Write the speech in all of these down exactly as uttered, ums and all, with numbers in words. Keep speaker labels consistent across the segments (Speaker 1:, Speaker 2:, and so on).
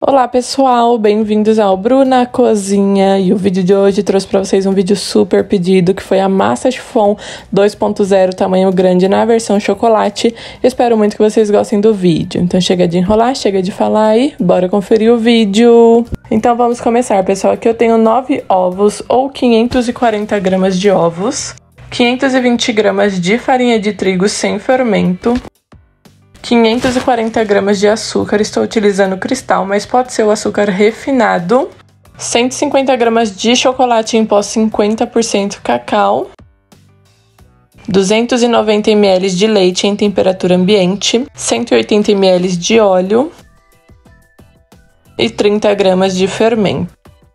Speaker 1: Olá pessoal, bem-vindos ao Bruna Cozinha, e o vídeo de hoje trouxe para vocês um vídeo super pedido que foi a massa chiffon dois ponto zero tamanho grande na versão chocolate. Espero muito que vocês gostem do vídeo, então chega de enrolar, chega de falar e bora conferir o vídeo. Então vamos começar, pessoal. Aqui eu tenho nove ovos ou quinhentos e quarenta gramas de ovos, quinhentos e vinte gramas de farinha de trigo sem fermento, quinhentos e quarenta gramas de açúcar, estou utilizando cristal, mas pode ser o açúcar refinado, cento e cinquenta gramas de chocolate em pó cinquenta por cento cacau, duzentos e noventa mililitros de leite em temperatura ambiente, cento e oitenta mililitros de óleo e trinta gramas de fermento.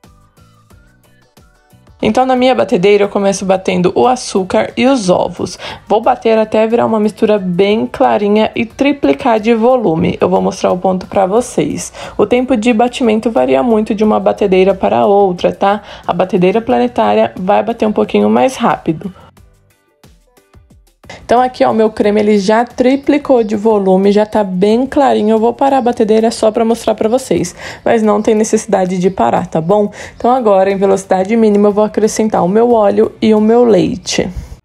Speaker 1: Então, na minha batedeira, eu começo batendo o açúcar e os ovos. Vou bater até virar uma mistura bem clarinha e triplicar de volume. Eu vou mostrar o ponto pra vocês. O tempo de batimento varia muito de uma batedeira para outra, tá? A batedeira planetária vai bater um pouquinho mais rápido. Então aqui, ó, o meu creme ele já triplicou de volume, já tá bem clarinho. Eu vou parar a batedeira só pra mostrar pra vocês, mas não tem necessidade de parar, tá bom? Então agora, em velocidade mínima, eu vou acrescentar o meu óleo e o meu leite.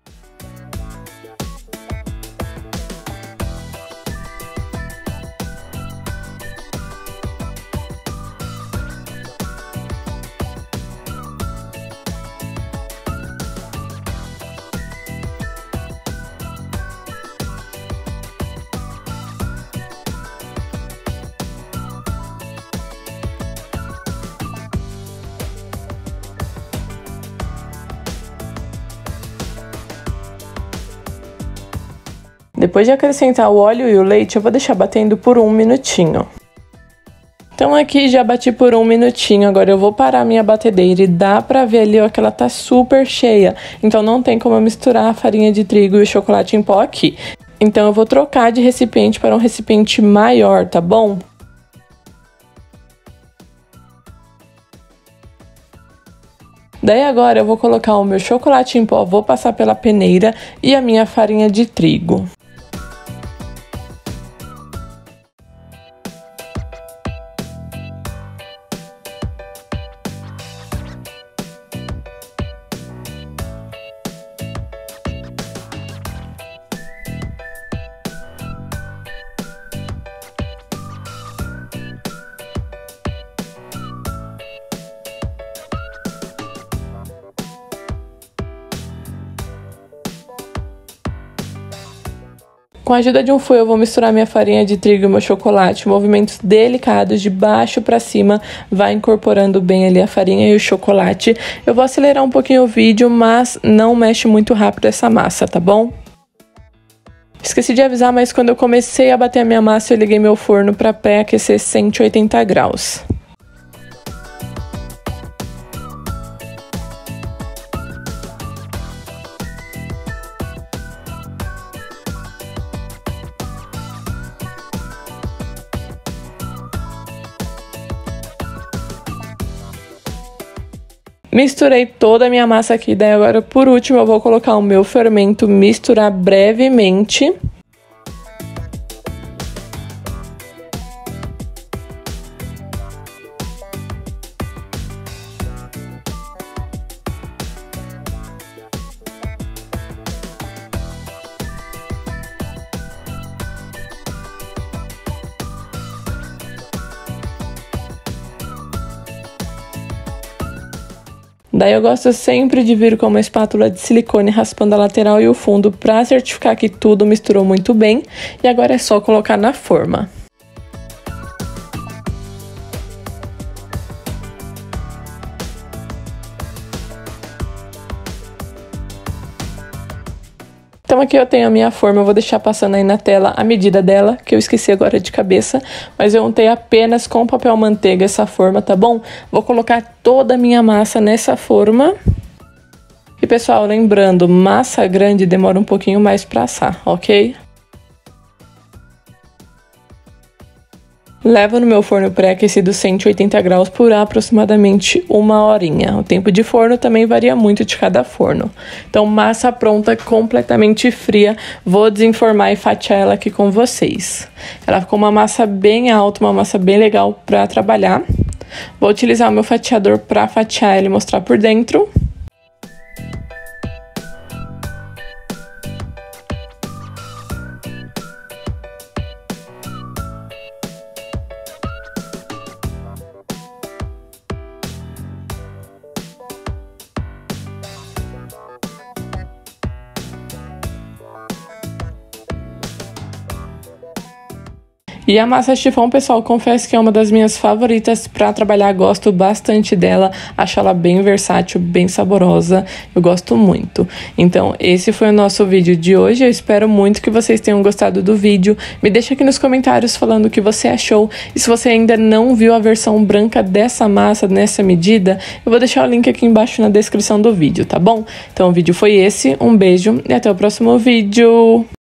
Speaker 1: Depois de acrescentar o óleo e o leite, eu vou deixar batendo por um minutinho. Então aqui já bati por um minutinho, agora eu vou parar a minha batedeira e dá pra ver ali, ó, que ela tá super cheia. Então não tem como eu misturar a farinha de trigo e o chocolate em pó aqui. Então eu vou trocar de recipiente para um recipiente maior, tá bom? Daí agora eu vou colocar o meu chocolate em pó, vou passar pela peneira e a minha farinha de trigo. Com a ajuda de um fouet, eu vou misturar minha farinha de trigo e meu chocolate. Movimentos delicados de baixo para cima, vai incorporando bem ali a farinha e o chocolate. Eu vou acelerar um pouquinho o vídeo, mas não mexe muito rápido essa massa, tá bom? Esqueci de avisar, mas quando eu comecei a bater a minha massa, eu liguei meu forno para pré-aquecer cento e oitenta graus. Misturei toda a minha massa aqui, daí agora por último eu vou colocar o meu fermento, misturar brevemente. Daí eu gosto sempre de vir com uma espátula de silicone raspando a lateral e o fundo para certificar que tudo misturou muito bem. E agora é só colocar na forma. Então aqui eu tenho a minha forma, eu vou deixar passando aí na tela a medida dela, que eu esqueci agora de cabeça, mas eu untei apenas com papel manteiga essa forma, tá bom? Vou colocar toda a minha massa nessa forma. E pessoal, lembrando, massa grande demora um pouquinho mais pra assar, ok? Levo no meu forno pré-aquecido cento e oitenta graus por aproximadamente uma horinha. O tempo de forno também varia muito de cada forno. Então, massa pronta, completamente fria. Vou desenformar e fatiar ela aqui com vocês. Ela ficou uma massa bem alta, uma massa bem legal para trabalhar. Vou utilizar o meu fatiador para fatiar ela e mostrar por dentro. E a massa chiffon, pessoal, confesso que é uma das minhas favoritas para trabalhar, gosto bastante dela, acho ela bem versátil, bem saborosa, eu gosto muito. Então, esse foi o nosso vídeo de hoje, eu espero muito que vocês tenham gostado do vídeo, me deixa aqui nos comentários falando o que você achou, e se você ainda não viu a versão branca dessa massa, nessa medida, eu vou deixar o link aqui embaixo na descrição do vídeo, tá bom? Então, o vídeo foi esse, um beijo e até o próximo vídeo!